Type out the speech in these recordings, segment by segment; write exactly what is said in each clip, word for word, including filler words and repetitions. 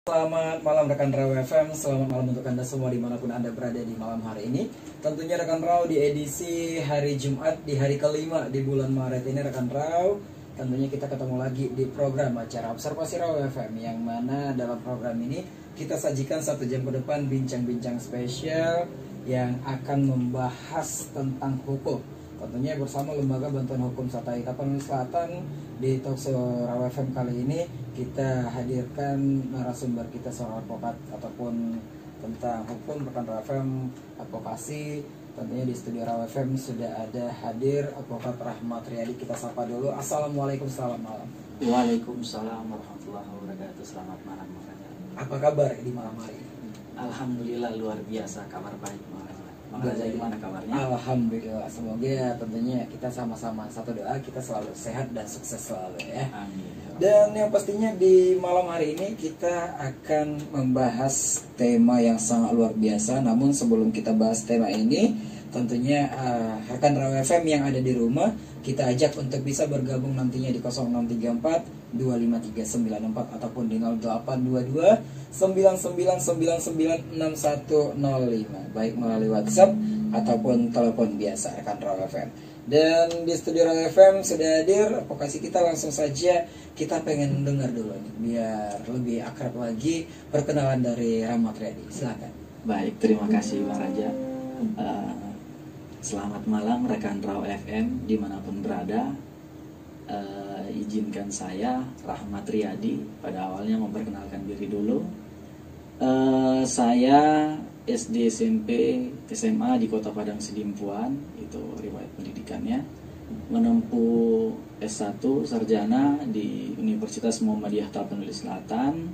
Selamat malam rekan Raw F M, selamat malam untuk Anda semua dimanapun Anda berada di malam hari ini. Tentunya rekan Raw di edisi hari Jumat di hari kelima di bulan Maret ini rekan Raw. Tentunya kita ketemu lagi di program acara Observasi Raw F M, yang mana dalam program ini kita sajikan satu jam ke depan bincang-bincang spesial yang akan membahas tentang hukum. Tentunya bersama Lembaga Bantuan Hukum Satai Tapanuli Selatan. Di talkshow Raw F M kali ini kita hadirkan narasumber kita seorang advokat ataupun tentang hukum rekan Raw F M advokasi. Tentunya di studio Raw F M sudah ada hadir advokat Rahmat Riyadi. Kita sapa dulu. Assalamualaikum, selamat malam. Waalaikumsalam warahmatullahi wabarakatuh. Selamat malam makanya. Apa kabar di malam hari ini? Alhamdulillah luar biasa, kabar baik makanya. Makanya gimana kabarnya? Alhamdulillah, semoga ya tentunya kita sama-sama satu doa kita selalu sehat dan sukses selalu ya. Amin. Dan yang pastinya di malam hari ini kita akan membahas tema yang sangat luar biasa. Namun sebelum kita bahas tema ini, tentunya uh, rekan Raw F M yang ada di rumah kita ajak untuk bisa bergabung nantinya di nol enam tiga empat dua lima tiga sembilan empat ataupun di nol delapan dua dua sembilan sembilan sembilan sembilan enam satu nol lima, baik melalui WhatsApp ataupun telepon biasa rekan Raw F M. Dan di studio Raw F M sudah hadir advokasi kita, langsung saja kita pengen dengar dulu nih biar lebih akrab lagi perkenalan dari Rahmat Riyadi. Silakan. Baik, terima kasih Bang Raja. Uh, selamat malam rekan Raw F M dimanapun berada. Uh, izinkan saya Rahmat Riyadi pada awalnya memperkenalkan diri dulu. Uh, saya S D, S M P, S M A di Kota Padang Sidimpuan, itu riwayat pendidikannya. Menempuh S satu sarjana di Universitas Muhammadiyah Tapanuli Selatan.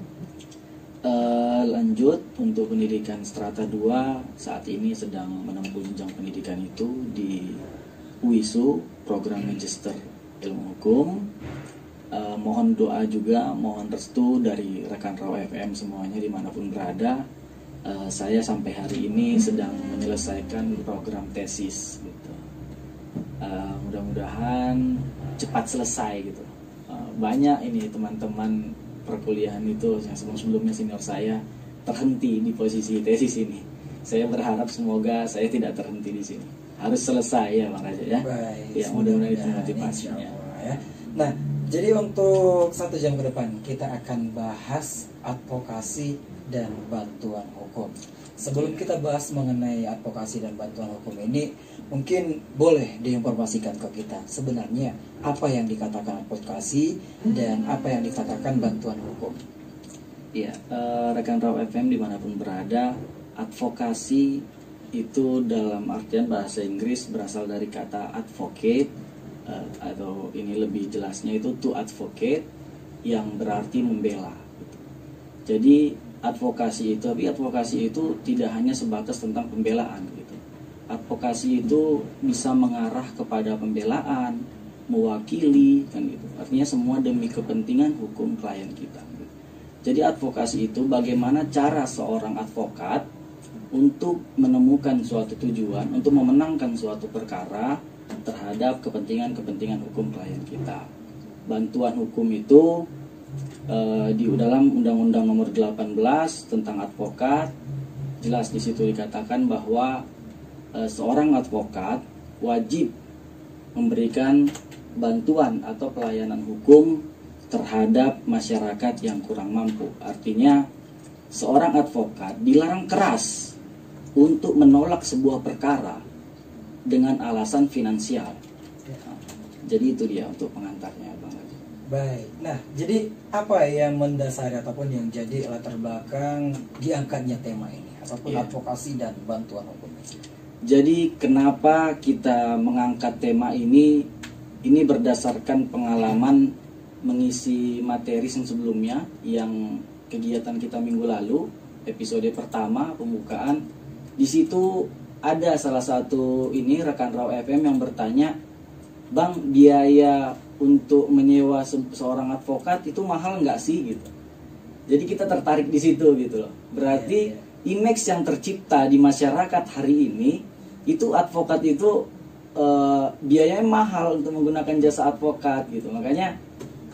Uh, lanjut untuk pendidikan strata dua, saat ini sedang menempuh jenjang pendidikan itu di U I S U, program Magister Ilmu Hukum. Uh, mohon doa juga, mohon restu dari rekan Raw F M semuanya dimanapun berada. Uh, saya sampai hari ini sedang menyelesaikan program tesis gitu. Uh, mudah-mudahan cepat selesai gitu. Uh, banyak ini teman-teman perkuliahan itu yang sebelum-sebelumnya senior saya terhenti di posisi tesis ini. Saya berharap semoga saya tidak terhenti di sini. Harus selesai ya Bang Raja ya. Baik, ya mudah-mudahan itu motivasinya. Ya. Nah, jadi untuk satu jam ke depan kita akan bahas advokasi dan bantuan hukum. Sebelum kita bahas mengenai advokasi dan bantuan hukum ini, mungkin boleh diinformasikan ke kita sebenarnya apa yang dikatakan advokasi dan apa yang dikatakan bantuan hukum. Iya, uh, rekan Raw F M dimanapun berada, advokasi itu dalam artian bahasa Inggris berasal dari kata advocate, uh, atau ini lebih jelasnya itu to advocate, yang berarti membela. Jadi advokasi itu, tapi advokasi itu tidak hanya sebatas tentang pembelaan gitu. Advokasi itu bisa mengarah kepada pembelaan, mewakili kan gitu. Artinya semua demi kepentingan hukum klien kita. Gitu. Jadi advokasi itu bagaimana cara seorang advokat untuk menemukan suatu tujuan, untuk memenangkan suatu perkara terhadap kepentingan-kepentingan hukum klien kita. Bantuan hukum itu Uh, di dalam Undang-Undang Nomor delapan belas tentang advokat, jelas di situ dikatakan bahwa uh, seorang advokat wajib memberikan bantuan atau pelayanan hukum terhadap masyarakat yang kurang mampu. Artinya seorang advokat dilarang keras untuk menolak sebuah perkara dengan alasan finansial. Nah, jadi itu dia untuk pengantarnya Bang. Baik, nah jadi apa yang mendasari ataupun yang jadi latar belakang diangkatnya tema ini ataupun yeah. advokasi dan bantuan hukum? Jadi kenapa kita mengangkat tema ini? Ini berdasarkan pengalaman mengisi materi yang sebelumnya, yang kegiatan kita minggu lalu, episode pertama pembukaan. Di situ ada salah satu ini rekan Raw F M yang bertanya, Bang, biaya untuk menyewa se seorang advokat itu mahal nggak sih gitu. Jadi kita tertarik di situ gitu loh. Berarti yeah, yeah. image yang tercipta di masyarakat hari ini itu advokat itu uh, biayanya mahal untuk menggunakan jasa advokat gitu. Makanya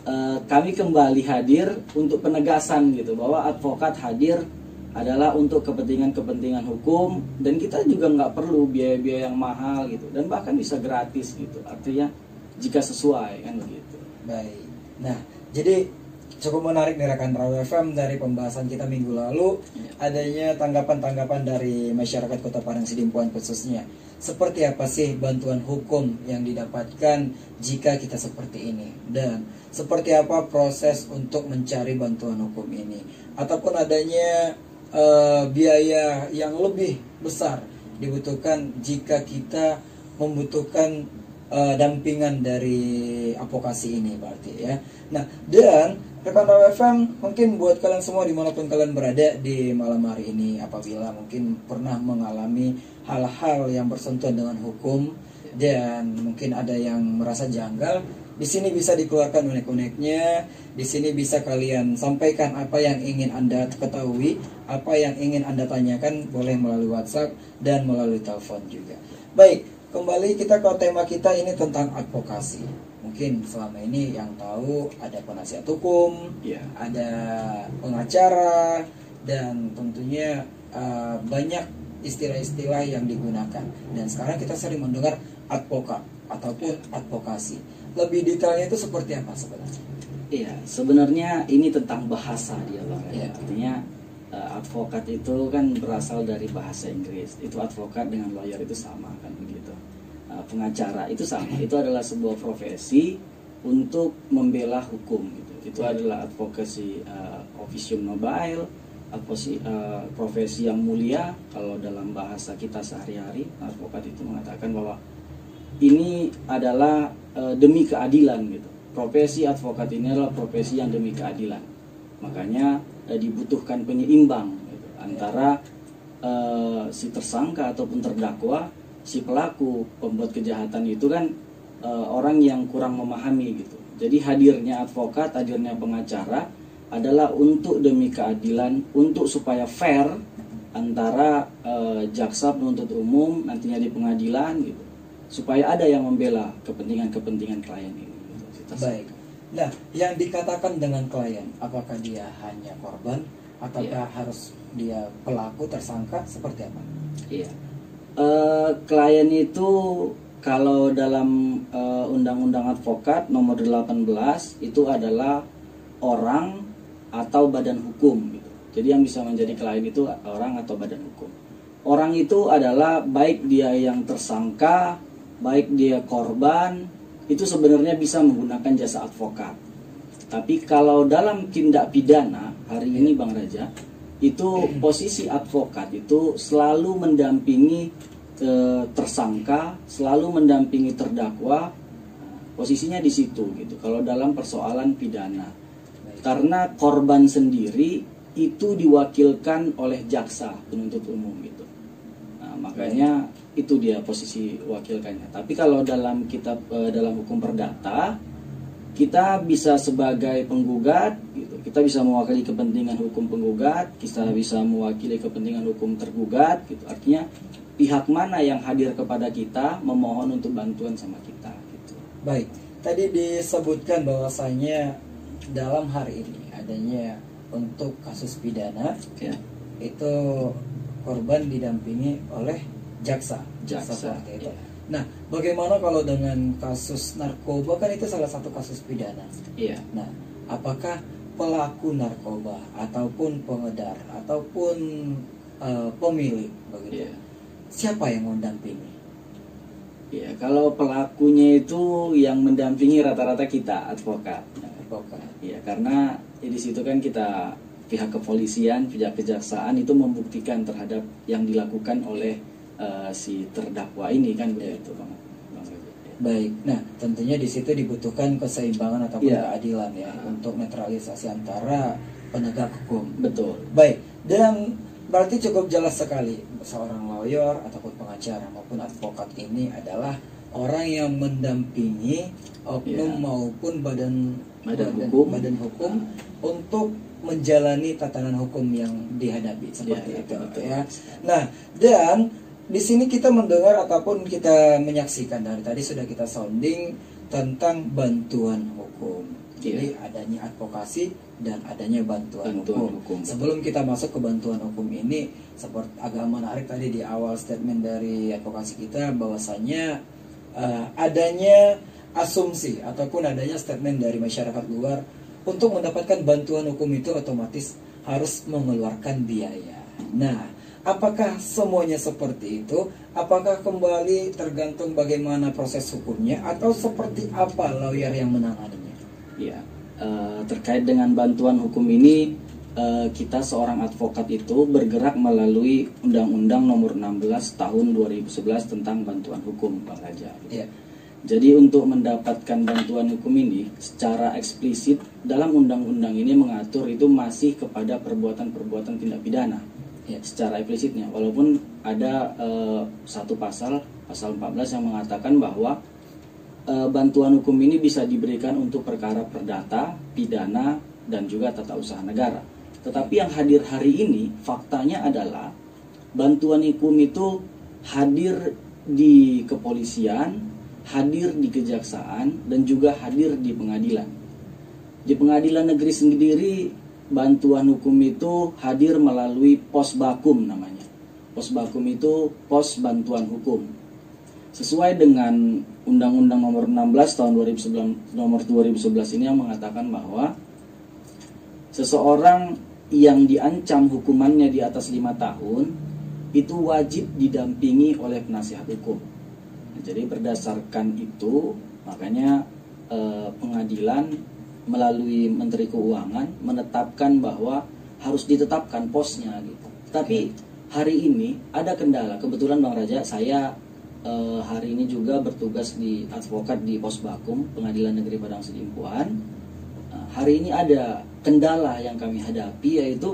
eh, kami kembali hadir untuk penegasan gitu, bahwa advokat hadir adalah untuk kepentingan-kepentingan hukum, dan kita juga nggak perlu biaya-biaya yang mahal gitu, dan bahkan bisa gratis gitu, artinya jika sesuai kan begitu. Baik. Nah, jadi cukup menarik nih rekan Raw F M dari pembahasan kita minggu lalu, Ya. adanya tanggapan-tanggapan dari masyarakat Kota Parang Sidimpuan khususnya. Seperti apa sih bantuan hukum yang didapatkan jika kita seperti ini, dan seperti apa proses untuk mencari bantuan hukum ini, ataupun adanya uh, biaya yang lebih besar dibutuhkan jika kita membutuhkan uh, dampingan dari advokasi ini berarti ya. Nah, dan rekan Raw F M, mungkin buat kalian semua dimanapun kalian berada di malam hari ini, apabila mungkin pernah mengalami hal-hal yang bersentuhan dengan hukum dan mungkin ada yang merasa janggal, di sini bisa dikeluarkan unek-uneknya. Di sini bisa kalian sampaikan apa yang ingin Anda ketahui, apa yang ingin Anda tanyakan, boleh melalui WhatsApp dan melalui telepon juga. Baik, kembali kita ke tema kita ini tentang advokasi. Mungkin selama ini yang tahu ada penasihat hukum, Ya. ada pengacara, dan tentunya uh, banyak istilah-istilah yang digunakan. Dan sekarang kita sering mendengar advokat ataupun advokasi. Lebih detailnya itu seperti apa sebenarnya? Iya, sebenarnya ini tentang bahasa dia Bang. Ya. Artinya uh, advokat itu kan berasal dari bahasa Inggris. Itu advokat dengan lawyer itu sama kan begitu. Uh, pengacara itu sama. Itu adalah sebuah profesi untuk membela hukum gitu. Itu adalah advokasi uh, officium nobile. Advokasi, uh, profesi yang mulia. Kalau dalam bahasa kita sehari-hari, advokat itu mengatakan bahwa ini adalah uh, demi keadilan gitu. Profesi advokat ini adalah profesi yang demi keadilan. Makanya uh, dibutuhkan penyeimbang gitu, antara uh, si tersangka ataupun terdakwa, si pelaku pembuat kejahatan itu kan uh, orang yang kurang memahami gitu. Jadi hadirnya advokat, hadirnya pengacara adalah untuk demi keadilan, untuk supaya fair antara e, jaksa penuntut umum nantinya di pengadilan gitu, supaya ada yang membela kepentingan-kepentingan klien ini gitu. Baik. Nah, yang dikatakan dengan klien, apakah dia hanya korban ataukah Iya. harus dia pelaku, tersangka, seperti apa? Iya. E, klien itu kalau dalam e, Undang-Undang Advokat nomor delapan belas itu adalah orang atau badan hukum gitu. Jadi yang bisa menjadi klien itu orang atau badan hukum. Orang itu adalah baik dia yang tersangka, baik dia korban, itu sebenarnya bisa menggunakan jasa advokat. Tapi kalau dalam tindak pidana hari ini Bang Raja, itu posisi advokat itu selalu mendampingi e, tersangka, selalu mendampingi terdakwa. Posisinya di situ gitu. Kalau dalam persoalan pidana. Karena korban sendiri itu diwakilkan oleh jaksa penuntut umum gitu. Nah, makanya itu dia posisi wakilkannya. Tapi kalau dalam kitab eh, dalam hukum perdata, kita bisa sebagai penggugat gitu. Kita bisa mewakili kepentingan hukum penggugat, kita bisa mewakili kepentingan hukum tergugat gitu. Artinya pihak mana yang hadir kepada kita memohon untuk bantuan sama kita gitu. Baik. Tadi disebutkan bahwasanya dalam hari ini adanya untuk kasus pidana, Ya. itu korban didampingi oleh jaksa, Jaksa, seperti itu. ya. Nah, bagaimana kalau dengan kasus narkoba, kan itu salah satu kasus pidana. Iya. Nah, apakah pelaku narkoba ataupun pengedar ataupun uh, pemilik begitu, Iya. siapa yang mendampingi? Ya, kalau pelakunya itu yang mendampingi rata-rata kita advokat. Advokat. Ya, karena ya, di situ kan kita pihak kepolisian, pihak kejaksaan itu membuktikan terhadap yang dilakukan oleh uh, si terdakwa ini kan begitu, Bang. Bang Raja. Baik. Nah, tentunya di situ dibutuhkan keseimbangan ataupun Ya. keadilan ya untuk netralisasi antara penegak hukum. Betul. Baik. Dan berarti cukup jelas sekali seorang lawyer ataupun pengacara maupun advokat ini adalah orang yang mendampingi oknum Ya. maupun badan Badan hukum. badan hukum untuk menjalani tatanan hukum yang dihadapi seperti Ya, itu betul. ya. Nah, dan di sini kita mendengar ataupun kita menyaksikan dari tadi sudah kita sounding tentang bantuan hukum. Jadi adanya advokasi dan adanya bantuan, bantuan hukum. hukum. Sebelum kita masuk ke bantuan hukum ini, seperti agak menarik tadi di awal statement dari advokasi kita bahwasanya uh, adanya asumsi ataupun adanya statement dari masyarakat luar untuk mendapatkan bantuan hukum itu otomatis harus mengeluarkan biaya. Nah, apakah semuanya seperti itu? Apakah kembali tergantung bagaimana proses hukumnya atau seperti apa lawyer yang menanganinya? Ya, uh, terkait dengan bantuan hukum ini, uh, kita seorang advokat itu bergerak melalui Undang-Undang Nomor enam belas Tahun dua ribu sebelas tentang bantuan hukum, Bang Raja. Ya. Jadi untuk mendapatkan bantuan hukum ini secara eksplisit dalam undang-undang ini mengatur itu masih kepada perbuatan-perbuatan tindak pidana. Ya, secara eksplisitnya, walaupun ada uh, satu pasal, pasal empat belas yang mengatakan bahwa uh, bantuan hukum ini bisa diberikan untuk perkara perdata, pidana, dan juga tata usaha negara. Tetapi yang hadir hari ini, faktanya adalah bantuan hukum itu hadir di kepolisian, hadir di kejaksaan, dan juga hadir di pengadilan. Di pengadilan negeri sendiri, bantuan hukum itu hadir melalui pos bakum namanya. Pos bakum itu pos bantuan hukum. Sesuai dengan Undang-Undang Nomor enam belas Tahun dua ribu sebelas, Nomor dua ribu sebelas ini yang mengatakan bahwa seseorang yang diancam hukumannya di atas lima tahun itu wajib didampingi oleh penasihat hukum. Jadi berdasarkan itu makanya eh, pengadilan melalui Menteri Keuangan menetapkan bahwa harus ditetapkan posnya gitu. Tapi hari ini ada kendala. Kebetulan Bang Raja, saya eh, hari ini juga bertugas di advokat di Pos Bakum Pengadilan Negeri Padang Sidimpuan. Nah, hari ini ada kendala yang kami hadapi, yaitu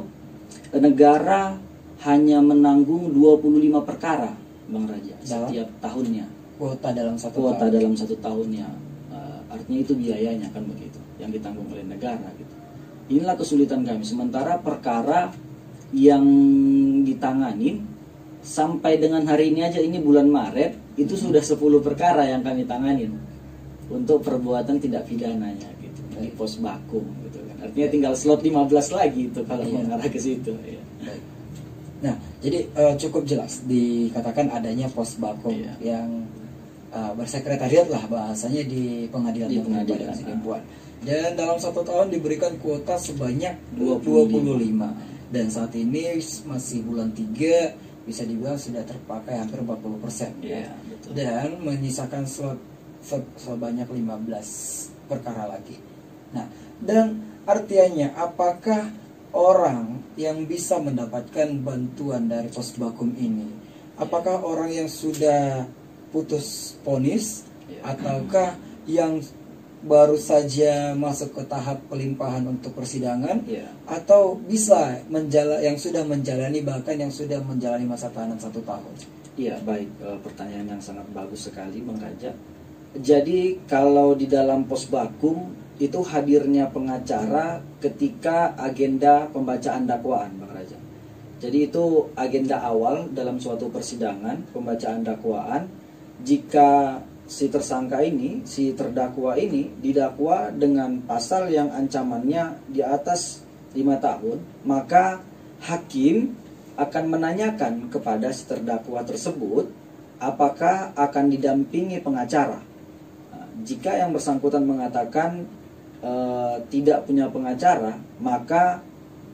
negara hanya menanggung dua puluh lima perkara, Bang Raja, setiap tahunnya. Kuota dalam satu kuota tahun. dalam satu tahunnya, uh, artinya itu biayanya kan begitu, yang ditanggung oleh negara gitu. Inilah kesulitan kami. Sementara perkara yang ditanganin sampai dengan hari ini aja, ini bulan Maret, itu sudah sepuluh perkara yang kami tanganin untuk perbuatan tidak pidananya gitu di Pos Bakum gitu kan. Artinya tinggal slot lima belas lagi itu kalau iya. mengarah ke situ. Ya. Baik. Nah, jadi uh, cukup jelas dikatakan adanya Pos Bakum iya. yang Uh, bersekretariat lah bahasanya di pengadilan di pengadilan Sidimpuan. Dan dalam satu tahun diberikan kuota sebanyak dua puluh lima. Dan saat ini masih bulan tiga, bisa dibilang sudah terpakai hampir empat puluh persen. Yeah, betul. Dan menyisakan slot sebanyak lima belas perkara lagi. Nah, dan artinya apakah orang yang bisa mendapatkan bantuan dari Pos Bakum ini, apakah orang yang sudah putus vonis yeah. ataukah yang baru saja masuk ke tahap pelimpahan untuk persidangan yeah. atau bisa menjala, yang sudah menjalani, bahkan yang sudah menjalani masa tahanan satu tahun? Iya, baik, e, pertanyaan yang sangat bagus sekali, Bang Raja. Jadi kalau di dalam Pos Bakum itu hadirnya pengacara ketika agenda pembacaan dakwaan, Bang Raja. Jadi itu agenda awal dalam suatu persidangan, pembacaan dakwaan. Jika si tersangka ini, si terdakwa ini didakwa dengan pasal yang ancamannya di atas lima tahun, maka hakim akan menanyakan kepada si terdakwa tersebut apakah akan didampingi pengacara. Nah, jika yang bersangkutan mengatakan e, tidak punya pengacara, maka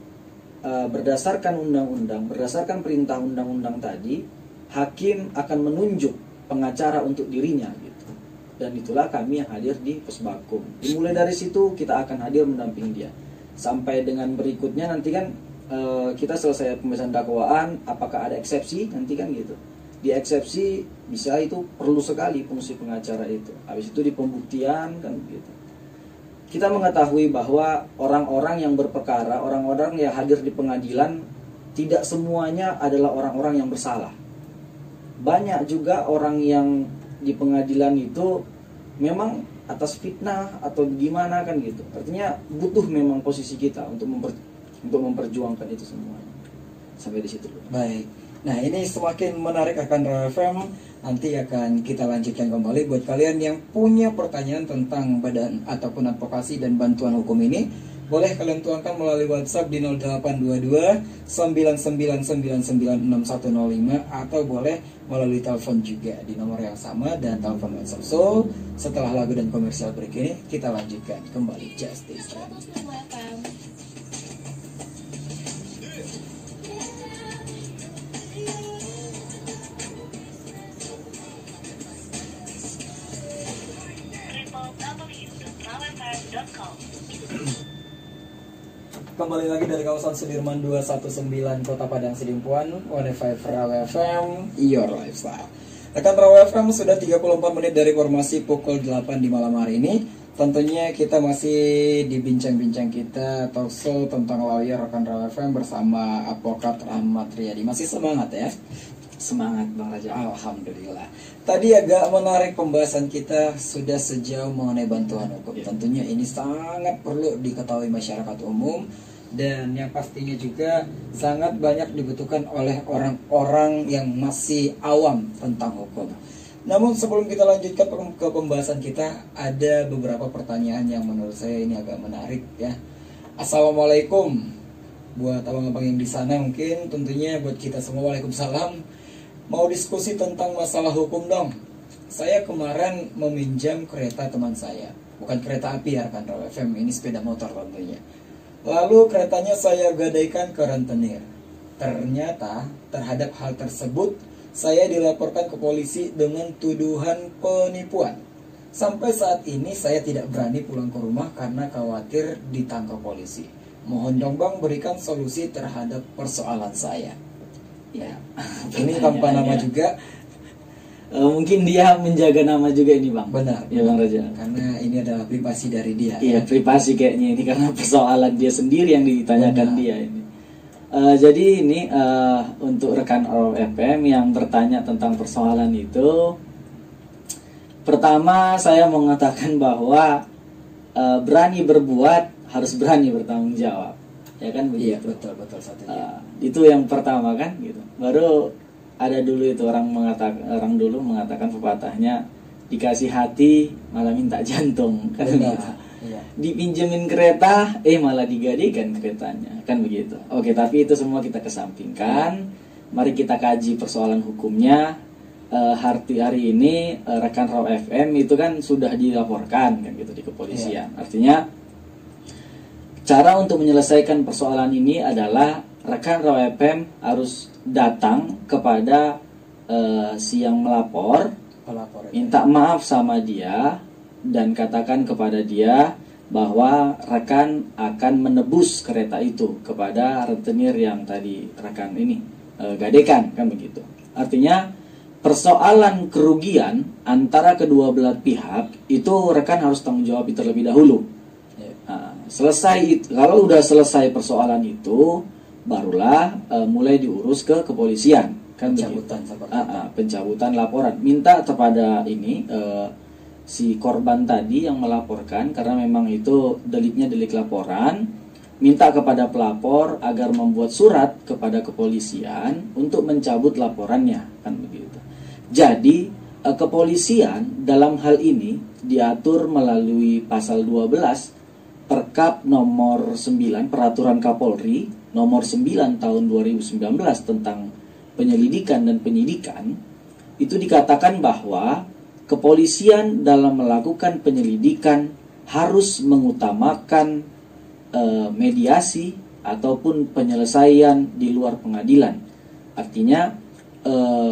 e, berdasarkan undang-undang, berdasarkan perintah undang-undang tadi, hakim akan menunjuk pengacara untuk dirinya gitu. Dan itulah kami yang hadir di Pos Bakum. Dimulai dari situ kita akan hadir mendampingi dia sampai dengan berikutnya nanti kan e, kita selesai pembahasan dakwaan, apakah ada eksepsi nanti kan gitu. Di eksepsi bisa itu perlu sekali fungsi pengacara itu. Habis itu di pembuktian kan gitu. Kita mengetahui bahwa orang-orang yang berperkara, orang-orang yang hadir di pengadilan tidak semuanya adalah orang-orang yang bersalah. Banyak juga orang yang di pengadilan itu memang atas fitnah atau gimana kan gitu. Artinya butuh memang posisi kita untuk memper, untuk memperjuangkan itu semuanya. Sampai di situ. Baik. Nah, ini semakin menarik akan Raw F M nanti akan kita lanjutkan kembali. Buat kalian yang punya pertanyaan tentang badan ataupun advokasi dan bantuan hukum ini, boleh kalian tuangkan melalui WhatsApp di nol delapan dua dua sembilan sembilan sembilan sembilan enam satu nol lima, atau boleh melalui telepon juga di nomor yang sama dan telepon WhatsApp. So, setelah lagu dan komersial break ini, kita lanjutkan kembali Justice. Kembali lagi dari kawasan Sudirman dua satu sembilan Kota Padang Sidimpuan, seratus lima Rawa F M, Your Lifestyle. Rekan Rawa F M, sudah tiga puluh empat menit dari formasi pukul delapan di malam hari ini. Tentunya kita masih di bincang-bincang kita talk show tentang lawyer rekan Rawa F M bersama advokat Rahmat Riyadi. Masih semangat ya? Semangat Bang Raja. Alhamdulillah. Tadi agak menarik pembahasan kita sudah sejauh mengenai bantuan hukum. Ya. Tentunya ini sangat perlu diketahui masyarakat umum, dan yang pastinya juga sangat banyak dibutuhkan oleh orang-orang yang masih awam tentang hukum. Namun sebelum kita lanjutkan ke pembahasan kita, ada beberapa pertanyaan yang menurut saya ini agak menarik ya. Assalamualaikum buat abang-abang yang di sana, mungkin tentunya buat kita semua waalaikumsalam. Mau diskusi tentang masalah hukum dong. Saya kemarin meminjam kereta teman saya, bukan kereta api ya rekan Rawa F M, ini sepeda motor tentunya. Lalu keretanya saya gadaikan ke rentenir. Ternyata terhadap hal tersebut saya dilaporkan ke polisi dengan tuduhan penipuan. Sampai saat ini saya tidak berani pulang ke rumah karena khawatir ditangkap polisi. Mohon dong Bang berikan solusi terhadap persoalan saya. Ya, ini tanpa nama juga. Uh, mungkin dia menjaga nama juga ini Bang. Benar, ya Bang Raja. Karena ini adalah privasi dari dia. Iya, ya? privasi kayaknya ini karena persoalan dia sendiri yang ditanyakan. Benar. Dia ini. Uh, jadi ini uh, untuk rekan R F M yang bertanya tentang persoalan itu, pertama saya mengatakan bahwa uh, berani berbuat harus berani bertanggung jawab. Ya kan begitu. Iya, betul betul satunya. Uh, itu yang pertama kan gitu. Baru ada dulu itu orang mengatakan orang dulu mengatakan pepatahnya, dikasih hati malah minta jantung kan begitu. Iya. Dipinjemin kereta eh malah digadikan keretanya kan begitu. Oke, tapi itu semua kita kesampingkan. Mari kita kaji persoalan hukumnya. Uh, hari hari ini uh, rekan Raw F M itu kan sudah dilaporkan kan gitu di kepolisian. Iya. Artinya cara untuk menyelesaikan persoalan ini adalah rekan Raw F M harus datang kepada uh, si yang melapor, Pelapor, minta maaf sama dia, dan katakan kepada dia bahwa rekan akan menebus kereta itu kepada rentenir yang tadi rekan ini uh, gadekan, kan begitu. Artinya persoalan kerugian antara kedua belah pihak itu rekan harus tanggung jawab terlebih dahulu. Nah, selesai kalau udah selesai persoalan itu, barulah uh, mulai diurus ke kepolisian kan pencabutan begitu. Uh, uh, pencabutan laporan, minta kepada ini uh, si korban tadi yang melaporkan, karena memang itu deliknya delik laporan, minta kepada pelapor agar membuat surat kepada kepolisian untuk mencabut laporannya kan begitu. Jadi uh, kepolisian dalam hal ini diatur melalui pasal dua belas Perkap nomor sembilan Peraturan Kapolri nomor sembilan tahun dua ribu sembilan belas tentang penyelidikan dan penyidikan. Itu dikatakan bahwa kepolisian dalam melakukan penyelidikan harus mengutamakan e, mediasi ataupun penyelesaian di luar pengadilan. Artinya e,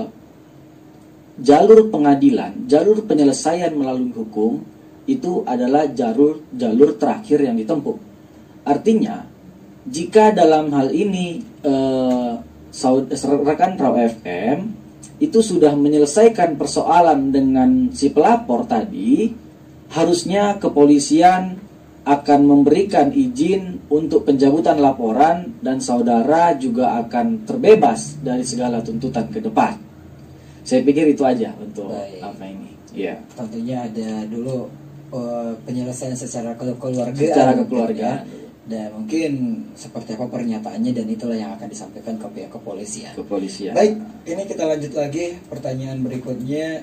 jalur pengadilan, jalur penyelesaian melalui hukum itu adalah jalur jalur terakhir yang ditempuh. Artinya, jika dalam hal ini eh, rekan Raw F M itu sudah menyelesaikan persoalan dengan si pelapor tadi, harusnya kepolisian akan memberikan izin untuk pencabutan laporan dan saudara juga akan terbebas dari segala tuntutan ke depan. Saya pikir itu aja untuk Baik. apa ini. Ya. Tentunya ada dulu Uh, penyelesaian secara keluarga, secara kekeluargaan. Dan mungkin seperti apa pernyataannya, dan itulah yang akan disampaikan ke pihak kepolisian. Kepolisian. Baik, ini kita lanjut lagi pertanyaan berikutnya.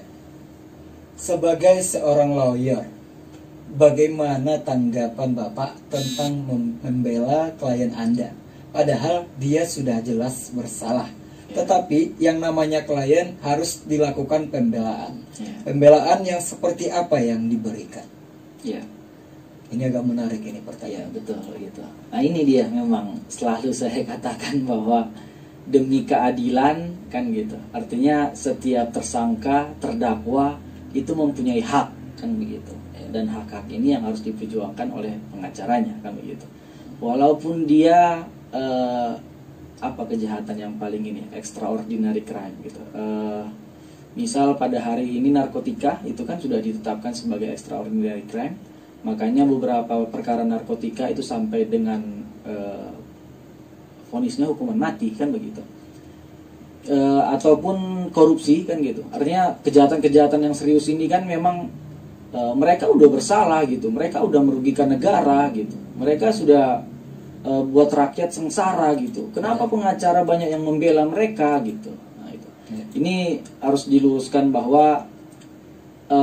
Sebagai seorang lawyer, bagaimana tanggapan Bapak tentang membela klien Anda? Padahal dia sudah jelas bersalah. Tetapi yang namanya klien harus dilakukan pembelaan. Pembelaan yang seperti apa yang diberikan? Ya. Ini agak menarik ini Ya, pertanyaan. betul gitu. Nah, ini dia memang selalu saya katakan bahwa demi keadilan kan gitu. Artinya setiap tersangka, terdakwa itu mempunyai hak kan begitu. Dan hak-hak ini yang harus diperjuangkan oleh pengacaranya kan begitu. Walaupun dia eh, apa kejahatan yang paling ini extraordinary crime gitu. Eh, misal pada hari ini narkotika itu kan sudah ditetapkan sebagai extraordinary crime. Makanya beberapa perkara narkotika itu sampai dengan eh, vonisnya hukuman mati kan begitu. E, ataupun korupsi kan gitu. Artinya kejahatan-kejahatan yang serius ini kan memang e, mereka udah bersalah gitu. Mereka udah merugikan negara gitu. Mereka sudah e, buat rakyat sengsara gitu. Kenapa pengacara banyak yang membela mereka gitu. Nah, itu. Ini harus diluruskan bahwa e,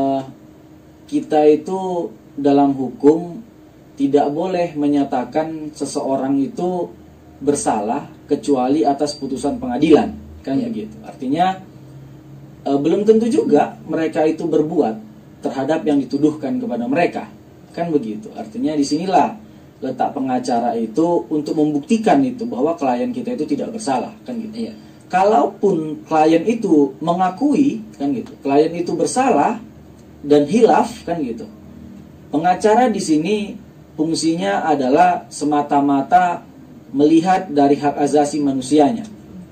kita itu dalam hukum tidak boleh menyatakan seseorang itu bersalah kecuali atas putusan pengadilan kan ya. Begitu. Artinya e, belum tentu juga mereka itu berbuat terhadap yang dituduhkan kepada mereka kan begitu. Artinya disinilah letak pengacara itu untuk membuktikan itu bahwa klien kita itu tidak bersalah kan gitu. Ya. Kalaupun klien itu mengakui kan gitu, klien itu bersalah dan hilaf kan gitu. Pengacara di sini fungsinya adalah semata-mata melihat dari hak asasi manusianya.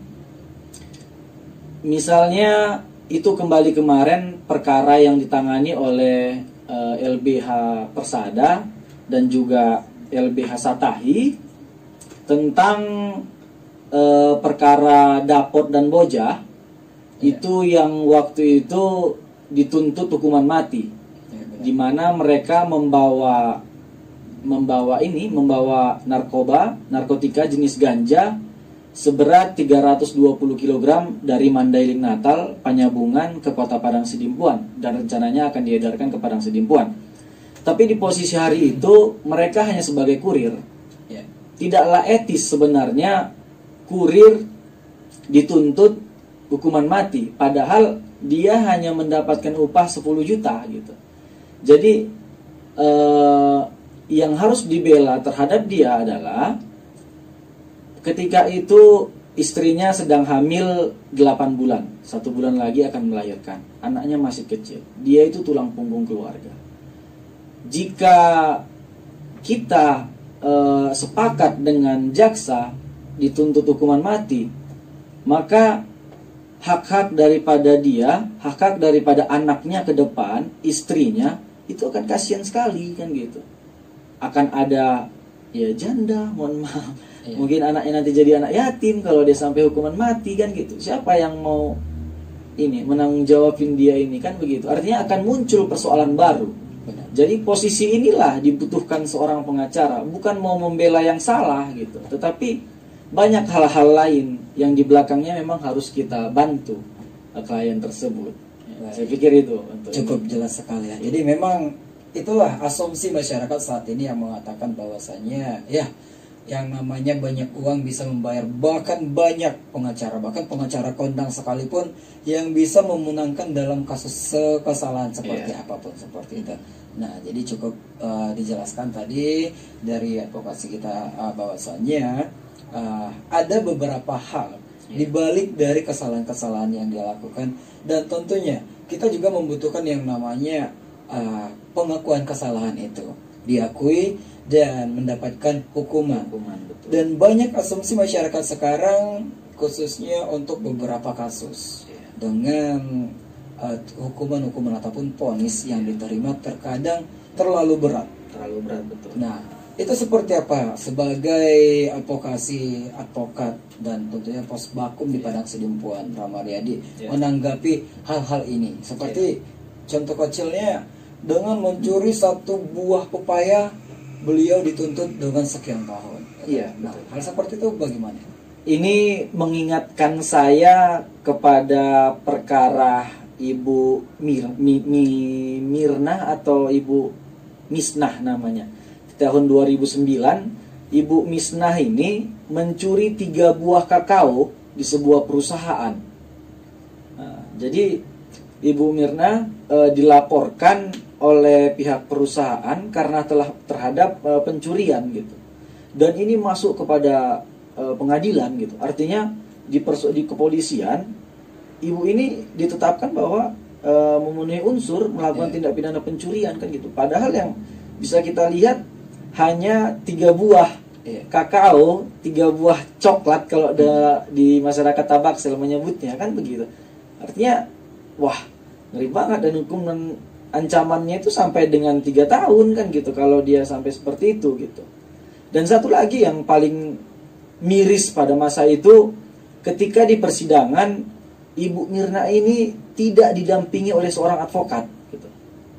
Misalnya itu kembali kemarin perkara yang ditangani oleh e, L B H Persada dan juga L B H Satahi tentang e, perkara Dapot dan Bojah, ya. Itu yang waktu itu dituntut hukuman mati. Di mana mereka membawa membawa ini membawa narkoba, narkotika jenis ganja seberat tiga ratus dua puluh kilogram dari Mandailing Natal, Panyabungan ke Kota Padang Sidimpuan dan rencananya akan diedarkan ke Padang Sidimpuan. Tapi di posisi hari itu mereka hanya sebagai kurir. Tidaklah etis sebenarnya kurir dituntut hukuman mati, padahal dia hanya mendapatkan upah sepuluh juta gitu. Jadi eh, yang harus dibela terhadap dia adalah ketika itu istrinya sedang hamil delapan bulan, satu bulan lagi akan melahirkan, anaknya masih kecil, dia itu tulang punggung keluarga. Jika kita eh, sepakat dengan jaksa dituntut hukuman mati, maka hak-hak daripada dia, hak-hak daripada anaknya ke depan, istrinya, itu akan kasihan sekali kan gitu. Akan ada ya janda, mohon maaf, iya. Mungkin anaknya nanti jadi anak yatim kalau dia sampai hukuman mati kan gitu. Siapa yang mau ini menanggung jawabin dia ini kan begitu. Artinya akan muncul persoalan baru. Benar. Jadi posisi inilah dibutuhkan seorang pengacara, bukan mau membela yang salah gitu, tetapi banyak hal-hal lain yang di belakangnya memang harus kita bantu klien tersebut. Ya, saya pikir itu cukup jelas sekali ya. Jadi memang itulah asumsi masyarakat saat ini yang mengatakan bahwasannya ya yang namanya banyak uang bisa membayar bahkan banyak pengacara, bahkan pengacara kondang sekalipun yang bisa memenangkan dalam kasus kesalahan seperti yeah. apapun seperti itu. Nah, jadi cukup uh, dijelaskan tadi dari advokasi kita uh, bahwasannya uh, ada beberapa hal di balik dari kesalahan-kesalahan yang dia lakukan, dan tentunya kita juga membutuhkan yang namanya uh, pengakuan kesalahan itu diakui dan mendapatkan hukuman. hukuman betul. Dan banyak asumsi masyarakat sekarang khususnya untuk beberapa kasus yeah. dengan uh, hukuman-hukuman ataupun vonis yang diterima terkadang terlalu berat. Terlalu berat betul. Nah, itu seperti apa sebagai advokasi advokat dan tentunya posbakum di Padang Sidimpuan, Ramariyadi yeah. menanggapi hal-hal ini seperti yeah. contoh kecilnya dengan mencuri satu buah pepaya beliau dituntut dengan sekian tahun. Iya, Nah, betul. hal seperti itu bagaimana? Ini mengingatkan saya kepada perkara Ibu Mir, Mi, Mi- Mirna atau Ibu Misnah namanya. Tahun dua ribu sembilan, Ibu Misnah ini mencuri tiga buah kakao di sebuah perusahaan. Nah, jadi Ibu Mirna e, dilaporkan oleh pihak perusahaan karena telah terhadap e, pencurian gitu. Dan ini masuk kepada e, pengadilan gitu. Artinya di, perso- di kepolisian, ibu ini ditetapkan bahwa e, memenuhi unsur melakukan Yeah. tindak pidana pencurian kan gitu. Padahal yang bisa kita lihat hanya tiga buah Iya. kakao, tiga buah coklat kalau ada di masyarakat Tabaksel menyebutnya kan begitu. Artinya, wah ngeri banget, dan hukum dan ancamannya itu sampai dengan tiga tahun kan gitu kalau dia sampai seperti itu gitu. Dan satu lagi yang paling miris pada masa itu, ketika di persidangan Ibu Mirna ini tidak didampingi oleh seorang advokat gitu.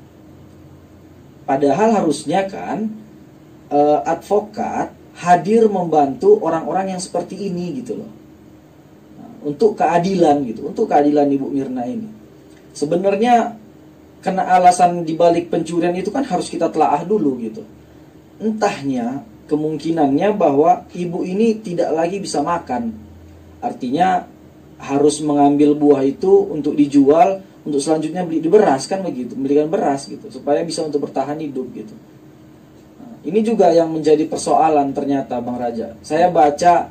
Padahal harusnya kan eh, advokat hadir membantu orang-orang yang seperti ini gitu loh. Nah, untuk keadilan gitu, untuk keadilan Ibu Mirna ini. Sebenarnya kena alasan dibalik pencurian itu kan harus kita telaah dulu gitu. Entahnya kemungkinannya bahwa ibu ini tidak lagi bisa makan. Artinya harus mengambil buah itu untuk dijual, untuk selanjutnya beli di beras kan begitu, belikan beras gitu supaya bisa untuk bertahan hidup gitu. Ini juga yang menjadi persoalan ternyata Bang Raja. Saya baca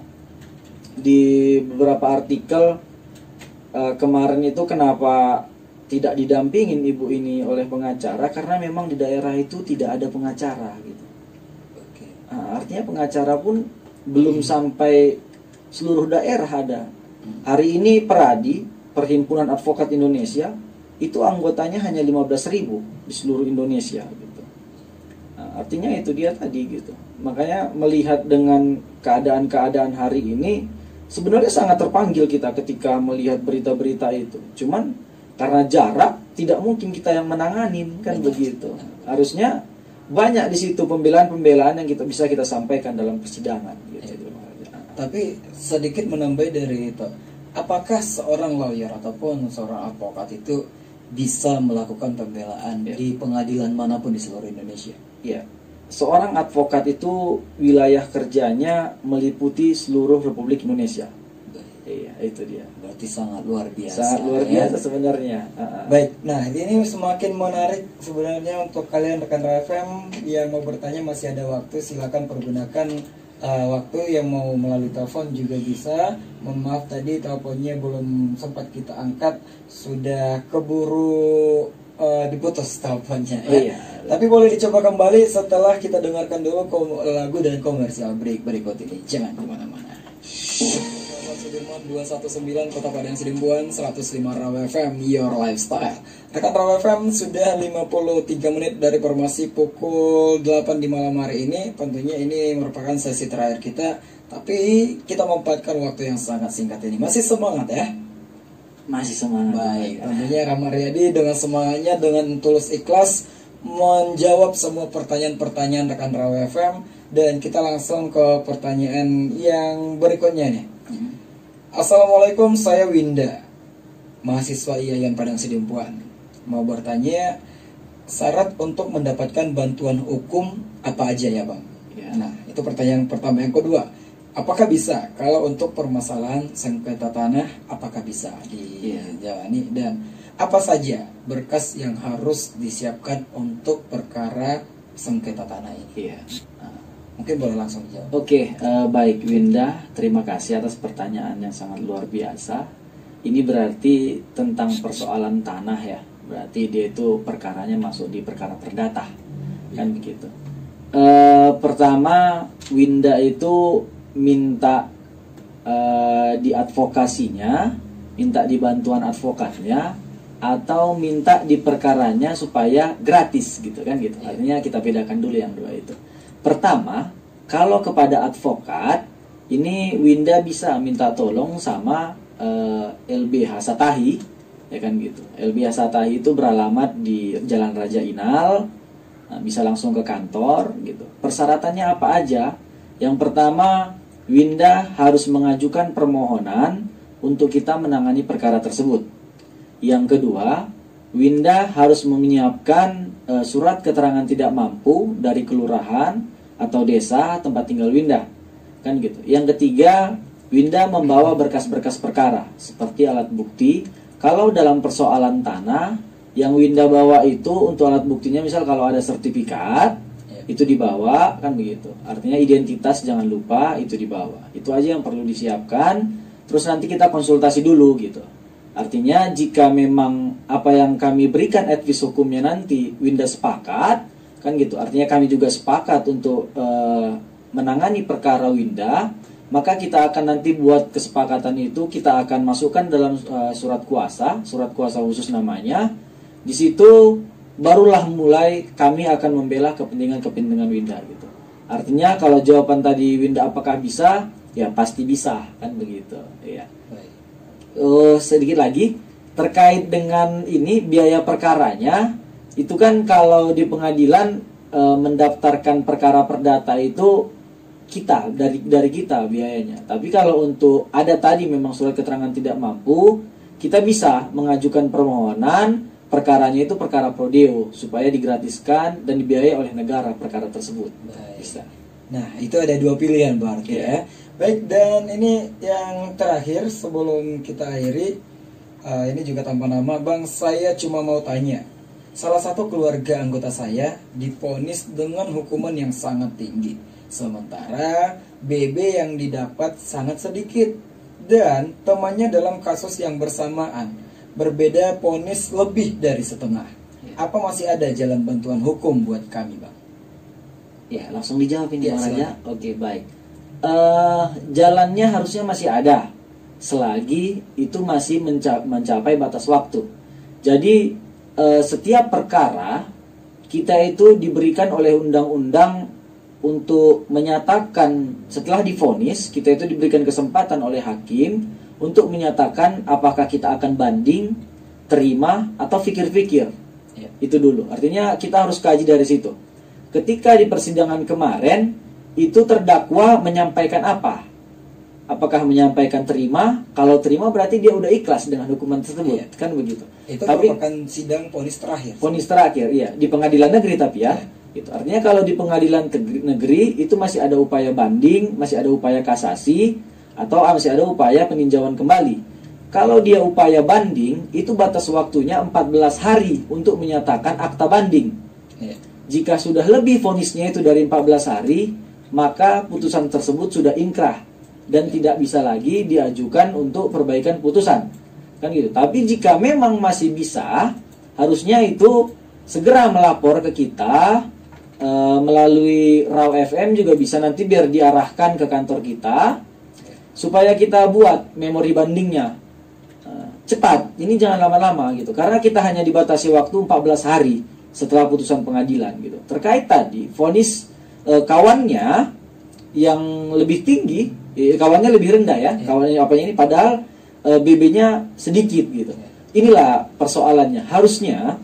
di beberapa artikel uh, kemarin itu kenapa tidak didampingin ibu ini oleh pengacara, karena memang di daerah itu tidak ada pengacara gitu. Oke. Nah, artinya pengacara pun belum sampai seluruh daerah ada. Hari ini Peradi, Perhimpunan Advokat Indonesia, itu anggotanya hanya lima belas ribu di seluruh Indonesia gitu. Nah, artinya itu dia tadi gitu. Makanya melihat dengan keadaan-keadaan hari ini, sebenarnya sangat terpanggil kita ketika melihat berita-berita itu. Cuman karena jarak, tidak mungkin kita yang menanganin kan begitu. Harusnya banyak di situ pembelaan-pembelaan yang kita bisa kita sampaikan dalam persidangan gitu. Tapi sedikit menambah dari itu, apakah seorang lawyer ataupun seorang advokat itu bisa melakukan pembelaan Ya. di pengadilan manapun di seluruh Indonesia? Ya, seorang advokat itu wilayah kerjanya meliputi seluruh Republik Indonesia. Iya, itu dia. Berarti sangat luar biasa. Sangat luar ya. biasa sebenarnya. Uh-uh. Baik, nah ini semakin menarik sebenarnya untuk kalian rekan F M yang mau bertanya, masih ada waktu, silakan pergunakan uh, waktu. Yang mau melalui telepon juga bisa. Mohon maaf tadi teleponnya belum sempat kita angkat, sudah keburu uh, diputus teleponnya. Oh, Ya. iya. Tapi boleh dicoba kembali setelah kita dengarkan dulu kom- lagu dan komersial break berikut ini. Jangan kemana-mana. Sudirman dua satu sembilan Kota Padang Sidimpuan, seratus lima Rawa F M, Your Lifestyle. Rekan Rawa F M, sudah lima puluh tiga menit dari formasi pukul delapan di malam hari ini. Tentunya ini merupakan sesi terakhir kita, tapi kita memanfaatkan waktu yang sangat singkat ini. Masih semangat ya? Masih semangat. Baik, tentunya Rama Riyadi dengan semangatnya, dengan tulus ikhlas menjawab semua pertanyaan-pertanyaan rekan Rawa F M. Dan kita langsung ke pertanyaan yang berikutnya nih. Assalamualaikum, saya Winda, mahasiswa I A I N Padang Sidimpuan. Mau bertanya, syarat untuk mendapatkan bantuan hukum apa aja ya Bang? Ya. Nah, itu pertanyaan pertama. Yang kedua, apakah bisa kalau untuk permasalahan sengketa tanah, apakah bisa dijalani? Dan apa saja berkas yang harus disiapkan untuk perkara sengketa tanah ini? Iya. Mungkin boleh langsung dijawab. Oke, eh, baik Winda, terima kasih atas pertanyaan yang sangat luar biasa. Ini berarti tentang persoalan tanah ya. Berarti dia itu perkaranya masuk di perkara perdata, kan begitu. Eh, pertama, Winda itu minta eh, diadvokasinya, minta dibantuan advokatnya, atau minta di perkaranya supaya gratis gitu kan gitu. Artinya kita bedakan dulu yang dua itu. Pertama, kalau kepada advokat, ini Winda bisa minta tolong sama uh, L B H Satahi, ya kan gitu. L B H Satahi itu beralamat di Jalan Raja Inal, Nah, bisa langsung ke kantor gitu. Persyaratannya apa aja? Yang pertama, Winda harus mengajukan permohonan untuk kita menangani perkara tersebut. Yang kedua, Winda harus menyiapkan e, surat keterangan tidak mampu dari kelurahan atau desa tempat tinggal Winda. Kan gitu. Yang ketiga, Winda membawa berkas-berkas perkara seperti alat bukti. Kalau dalam persoalan tanah, yang Winda bawa itu untuk alat buktinya, misal kalau ada sertifikat, itu dibawa, kan begitu. Artinya identitas jangan lupa, itu dibawa. Itu aja yang perlu disiapkan. Terus nanti kita konsultasi dulu gitu. Artinya jika memang apa yang kami berikan advice hukumnya nanti Winda sepakat, kan gitu. Artinya kami juga sepakat untuk e, menangani perkara Winda, maka kita akan nanti buat kesepakatan itu, kita akan masukkan dalam e, surat kuasa, surat kuasa khusus namanya. Di situ barulah mulai kami akan membela kepentingan-kepentingan Winda gitu. Artinya kalau jawaban tadi Winda apakah bisa, ya pasti bisa, kan begitu. Ya. Uh, sedikit lagi terkait dengan ini biaya perkaranya, itu kan kalau di pengadilan uh, mendaftarkan perkara perdata itu kita dari dari kita biayanya. Tapi kalau untuk ada tadi memang surat keterangan tidak mampu, kita bisa mengajukan permohonan perkaranya itu perkara prodeo supaya digratiskan dan dibiayai oleh negara perkara tersebut. Baik. Bisa. Nah, itu ada dua pilihan berarti Yeah. ya. Baik, dan ini yang terakhir sebelum kita akhiri, uh, ini juga tanpa nama, Bang, saya cuma mau tanya. Salah satu keluarga anggota saya diponis dengan hukuman yang sangat tinggi, sementara B B yang didapat sangat sedikit, dan temannya dalam kasus yang bersamaan berbeda ponis lebih dari setengah. Apa masih ada jalan bantuan hukum buat kami, Bang? Ya, langsung dijawab ini, Ya, Bang Raja. Oke, baik. Uh, jalannya harusnya masih ada selagi itu masih menca mencapai batas waktu. Jadi uh, setiap perkara kita itu diberikan oleh undang-undang untuk menyatakan setelah divonis, kita itu diberikan kesempatan oleh hakim untuk menyatakan apakah kita akan banding, terima, atau pikir-pikir. Ya. Itu dulu. Artinya kita harus kaji dari situ. Ketika di persidangan kemarin, itu terdakwa menyampaikan apa? Apakah menyampaikan terima? Kalau terima berarti dia udah ikhlas dengan hukuman tersebut. Ya. Kan begitu. Itu tapi, merupakan sidang vonis terakhir. Vonis terakhir, iya. Di pengadilan negeri tapi ya. Ya. Itu artinya kalau di pengadilan negeri itu masih ada upaya banding, masih ada upaya kasasi, atau masih ada upaya peninjauan kembali. Kalau dia upaya banding, itu batas waktunya empat belas hari untuk menyatakan akta banding. Ya. Jika sudah lebih vonisnya itu dari empat belas hari, maka putusan tersebut sudah inkrah dan ya. tidak bisa lagi diajukan untuk perbaikan putusan. Kan gitu. Tapi jika memang masih bisa, harusnya itu segera melapor ke kita e, melalui Raw F M juga bisa, nanti biar diarahkan ke kantor kita supaya kita buat memori bandingnya uh, cepat. Ini jangan lama-lama gitu, karena kita hanya dibatasi waktu empat belas hari setelah putusan pengadilan gitu. Terkait tadi vonis uh, kawannya yang lebih tinggi, eh, kawannya lebih rendah ya, ya. kawannya apanya ini padahal uh, B B-nya sedikit gitu. Inilah persoalannya. Harusnya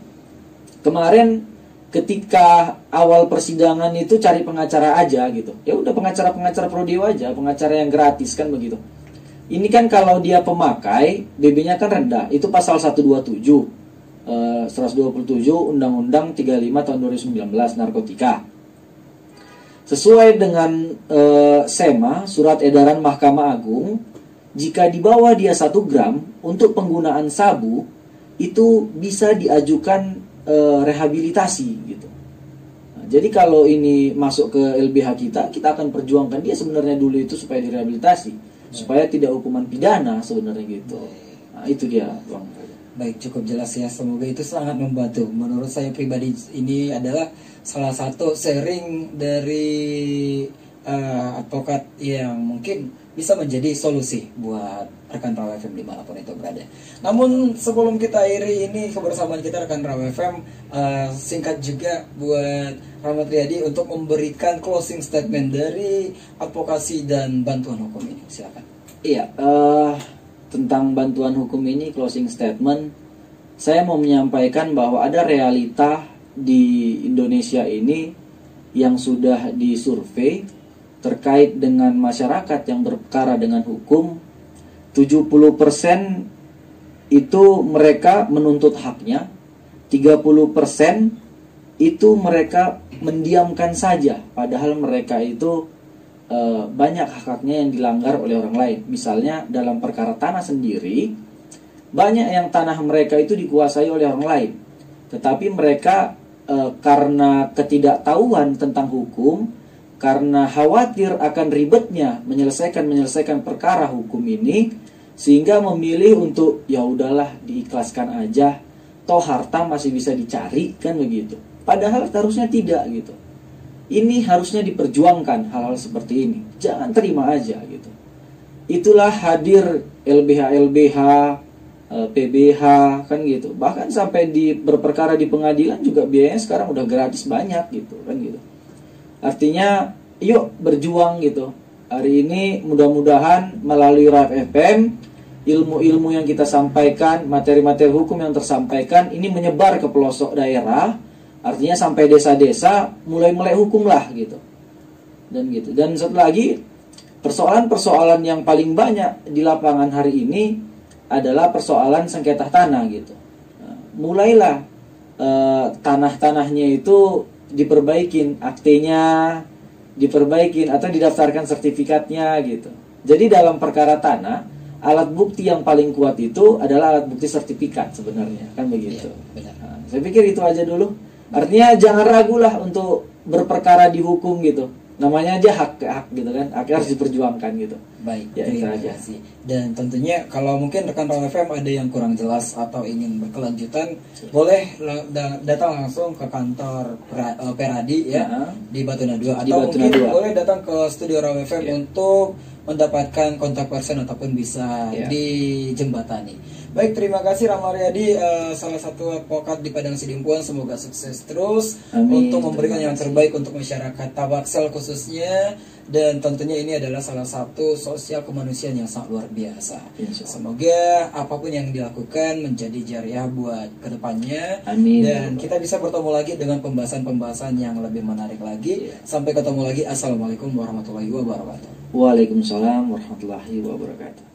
kemarin ketika awal persidangan itu cari pengacara aja gitu. Ya udah, pengacara-pengacara prodeo aja, pengacara yang gratis, kan begitu. Ini kan kalau dia pemakai, B B-nya kan rendah. Itu pasal seratus dua puluh tujuh eh, seratus dua puluh tujuh Undang-Undang tiga puluh lima tahun dua ribu sembilan belas narkotika. Sesuai dengan eh, SEMA, Surat Edaran Mahkamah Agung, jika di bawah dia satu gram untuk penggunaan sabu, itu bisa diajukan rehabilitasi gitu. Nah, jadi kalau ini masuk ke L B H kita, kita akan perjuangkan dia sebenarnya dulu itu supaya direhabilitasi, baik. supaya tidak hukuman pidana sebenarnya gitu. Nah, itu dia, Bang. Baik, cukup jelas ya. Semoga itu sangat membantu. Menurut saya pribadi ini adalah salah satu sharing dari uh, advokat yang mungkin bisa menjadi solusi buat rekan Raw F M dimanapun itu berada. Namun sebelum kita akhiri ini kebersamaan kita rekan Raw F M, uh, singkat juga buat Rahmat Riyadi untuk memberikan closing statement dari advokasi dan bantuan hukum ini. Silakan. Iya, uh, tentang bantuan hukum ini closing statement, saya mau menyampaikan bahwa ada realita di Indonesia ini yang sudah disurvei terkait dengan masyarakat yang berperkara dengan hukum, tujuh puluh persen itu mereka menuntut haknya, tiga puluh persen itu mereka mendiamkan saja, padahal mereka itu e, banyak hak-haknya yang dilanggar oleh orang lain. Misalnya dalam perkara tanah sendiri, banyak yang tanah mereka itu dikuasai oleh orang lain, tetapi mereka e, karena ketidaktahuan tentang hukum, karena khawatir akan ribetnya menyelesaikan menyelesaikan perkara hukum ini, sehingga memilih untuk ya udahlah diikhlaskan aja, toh harta masih bisa dicari, kan begitu. Padahal harusnya tidak gitu. Ini harusnya diperjuangkan hal-hal seperti ini. Jangan terima aja gitu. Itulah hadir L B H L B H, P B H kan gitu. Bahkan sampai di berperkara di pengadilan juga biayanya sekarang udah gratis banyak gitu kan gitu. Artinya yuk berjuang gitu. Hari ini mudah-mudahan melalui R A F F M, ilmu-ilmu yang kita sampaikan, materi-materi hukum yang tersampaikan ini menyebar ke pelosok daerah. Artinya sampai desa-desa mulai melek hukum lah gitu. Dan gitu. Dan satu lagi, persoalan-persoalan yang paling banyak di lapangan hari ini adalah persoalan sengketa tanah gitu. Nah, mulailah eh, tanah-tanahnya itu diperbaikin, aktenya diperbaikin atau didaftarkan sertifikatnya gitu. Jadi dalam perkara tanah, alat bukti yang paling kuat itu adalah alat bukti sertifikat sebenarnya, kan begitu. Ya, benar. Nah, saya pikir itu aja dulu. Artinya jangan ragulah untuk berperkara di hukum gitu. Namanya aja hak hak gitu kan, hak harus diperjuangkan gitu. Baik, ya, terima kasih. Dan tentunya kalau mungkin rekan R A F M ada yang kurang jelas atau ingin berkelanjutan, boleh la- datang langsung ke kantor pra- uh, Peradi ya, ya di Batuna dua, atau Batuna mungkin dua. boleh datang ke studio R A F M ya, untuk mendapatkan kontak person ataupun bisa ya, dijembatani. Baik, terima kasih Rama Riyadi, uh, salah satu advokat di Padang Sidimpuan. Semoga sukses terus. Amin. Untuk memberikan yang terbaik untuk masyarakat Tabaksel khususnya. Dan tentunya ini adalah salah satu sosial kemanusiaan yang sangat luar biasa. Semoga apapun yang dilakukan menjadi jariah buat kedepannya. Amin. Dan kita bisa bertemu lagi dengan pembahasan-pembahasan yang lebih menarik lagi. Ya. Sampai ketemu lagi. Assalamualaikum warahmatullahi wabarakatuh. Waalaikumsalam warahmatullahi wabarakatuh.